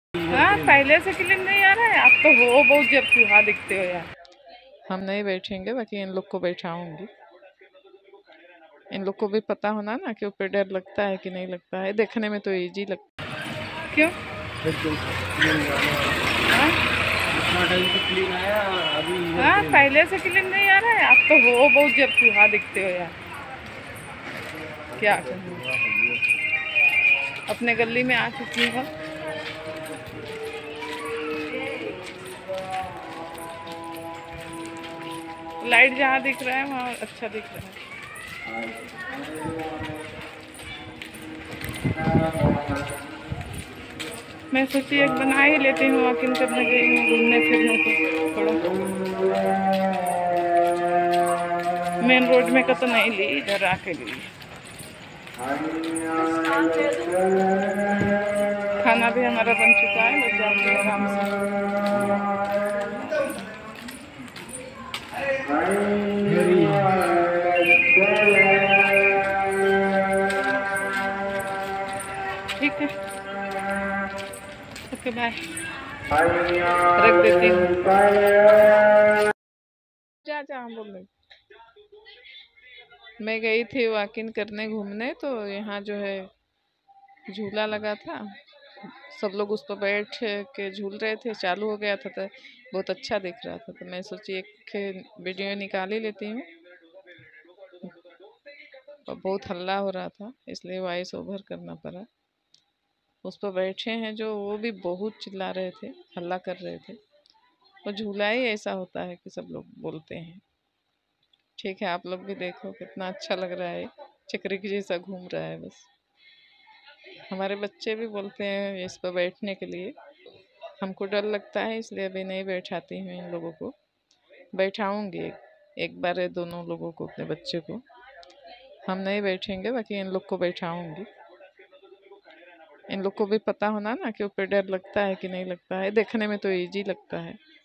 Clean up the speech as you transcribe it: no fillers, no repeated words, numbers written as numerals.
हाँ, पहले से क्लीन नहीं आ रहा है। आप तो हो बहुत जब चूहा दिखते हो यार। हम नहीं बैठेंगे, बाकी इन लोग को बैठाऊंगी। इन लोग को भी पता होना ना कि ऊपर डर लगता है कि नहीं लगता है। देखने में तो इजी लगता है। क्यों? हाँ? इतना टाइम से क्लीन आया अभी हाँ, पहले से क्लीन नहीं आ रहा है। आप तो हो बहुत जब चूहा दिखते हो यार। क्या करूं? अपने गली में आ चुकी हो। लाइट जहाँ दिख रहा है वहाँ अच्छा दिख रहा है। मैं सोची एक बना ही लेती हूँ, वॉकिंग करने गई हूँ घूमने फिरने को थोड़ा। मेन रोड में का तो नहीं ली, इधर आके ली। खाना भी हमारा बन चुका है, बस जाके आराम से। ठीक है, ओके बाय। रख देती हूँ। जा जा, हम बोल रहे। मैं गई थी वॉकिंग करने घूमने, तो यहाँ जो है झूला लगा था। सब लोग उस पर बैठ के झूल रहे थे, चालू हो गया था तो बहुत अच्छा दिख रहा था। तो मैं सोची एक वीडियो निकाल ही लेती हूँ। और बहुत हल्ला हो रहा था, इसलिए वॉइस ओवर करना पड़ा। उस पर बैठे हैं जो, वो भी बहुत चिल्ला रहे थे, हल्ला कर रहे थे। और झूला ही ऐसा होता है कि सब लोग बोलते हैं। ठीक है, आप लोग भी देखो कितना अच्छा लग रहा है। चक्री के जैसा घूम रहा है बस। हमारे बच्चे भी बोलते हैं इस पर बैठने के लिए। हमको डर लगता है, इसलिए अभी नहीं बैठाती हूँ इन लोगों को। बैठाऊंगी एक बार दोनों लोगों को, अपने बच्चे को। हम नहीं बैठेंगे, बाकी इन लोग को बैठाऊंगी। इन लोग को भी पता होना ना कि ऊपर डर लगता है कि नहीं लगता है। देखने में तो इजी लगता है।